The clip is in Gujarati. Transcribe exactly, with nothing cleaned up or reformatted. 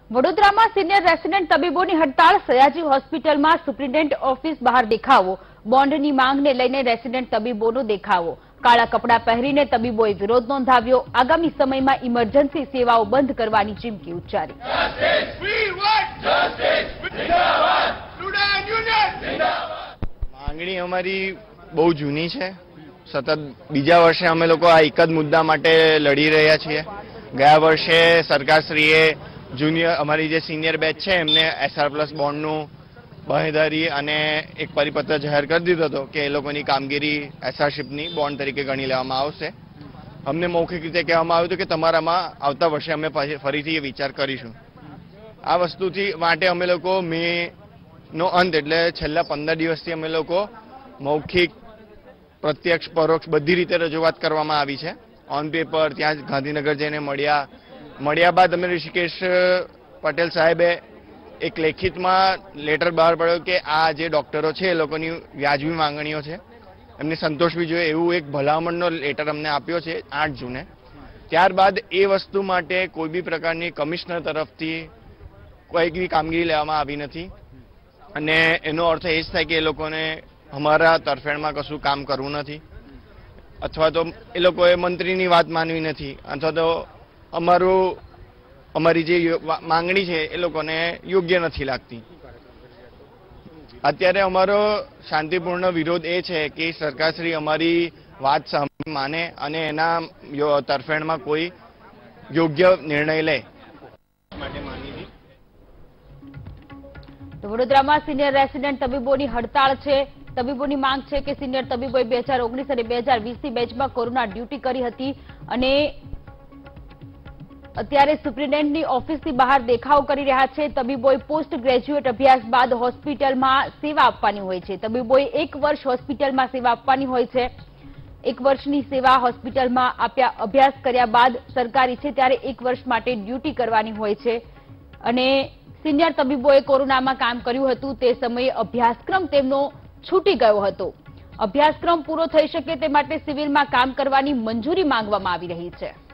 વડોદરામાં સિનિયર રેસિડેન્ટ તબીબોની હડતાળ સયાજી હોસ્પિટલમાં સુપ્રિન્ટેન્ડન્ટ ઓફિસ બહાર દેખાવો બોન્ડની માંગને લઈને રેસિડેન્ટ તબીબોનો દેખાવો કાળા કપડાં પહેરીને તબીબોએ વિરોધ નોંધાવ્યો આગામી સમયમાં ઇમરજન્સી સેવાઓ બંધ કરવાની ચીમકી ઉચ્ચારી માંગણી અમારી બહુ જૂની છે સતત બીજા વર્ષે અમે લોકો આ એક જ મુદ્દા માટે લડી રહ્યા છીએ ગયા વર્ષે સરકારશ્રીએ જુનિયર અમારી જે સિનિયર બેચ છે એમને એસઆર પ્લસ બોન્ડનું બાંહેધરી અને એક પરિપત્ર જાહેર કરી દીધો હતો કે એ લોકોની કામગીરી એસઆરશીપની બોન્ડ તરીકે ગણી લેવામાં આવશે અમને મૌખિક રીતે કહેવામાં આવ્યું હતું કે તમારામાં આવતા વર્ષે અમે ફરીથી એ વિચાર કરીશું આ વસ્તુથી માટે અમે લોકો મે નો અંત એટલે છેલ્લા પંદર દિવસથી અમે લોકો મૌખિક પ્રત્યક્ષ પરોક્ષ બધી રીતે રજૂઆત કરવામાં આવી છે ઓન પેપર ત્યાં ગાંધીનગર જઈને મળ્યા મળ્યા બાદ અમે ઋષિકેશ પટેલ સાહેબે એક લેખિતમાં લેટર બહાર પાડ્યો કે આ જે ડોક્ટરો છે એ લોકોની વ્યાજબી માંગણીઓ છે એમને સંતોષવી જોઈએ એવું એક ભલામણનો લેટર અમને આપ્યો છે આઠ જૂને ત્યારબાદ એ વસ્તુ માટે કોઈ બી પ્રકારની કમિશનર તરફથી કોઈ બી કામગીરી લેવામાં આવી નથી અને એનો અર્થ એ જ થાય કે એ લોકોને અમારા તરફેણમાં કશું કામ કરવું નથી અથવા તો એ લોકોએ મંત્રીની વાત માનવી નથી અથવા તો અમારું અમારી જે માંગણી છે એ લોકોને યોગ્ય નથી લાગતી અત્યારે અમારો શાંતિપૂર્ણ વિરોધ એ છે કે સરકારશ્રી અમારી વાત માને અને એના તરફેણમાં કોઈ યોગ્ય નિર્ણય લે તો વડોદરામાં સિનિયર રેસિડેન્ટ તબીબોની હડતાળ છે તબીબોની માંગ છે કે સિનિયર તબીબોએ બે હજાર ઓગણીસ અને બે હજાર વીસની બેચમાં કોરોના ડ્યુટી કરી હતી અને અત્યારે સુપ્રિન્ટેન્ડન્ટની ઓફિસની બહાર દેખાવ કરી રહ્યા છે તબીબોએ પોસ્ટ ગ્રેજ્યુએટ અભ્યાસ બાદ હોસ્પિટલમાં સેવા આપવાની હોય છે તબીબોએ એક વર્ષ હોસ્પિટલમાં સેવા આપવાની હોય છે એક વર્ષની સેવા હોસ્પિટલમાં આપ્યા અભ્યાસ કર્યા બાદ સરકારી છે ત્યારે એક વર્ષ માટે ડ્યુટી કરવાની હોય છે અને સિનિયર તબીબોએ કોરોનામાં કામ કર્યું હતું તે સમયે અભ્યાસક્રમ તેમનો છૂટી ગયો હતો અભ્યાસક્રમ પૂરો થઈ શકે તે માટે સિવિલમાં કામ કરવાની મંજૂરી માંગવામાં આવી રહી છે।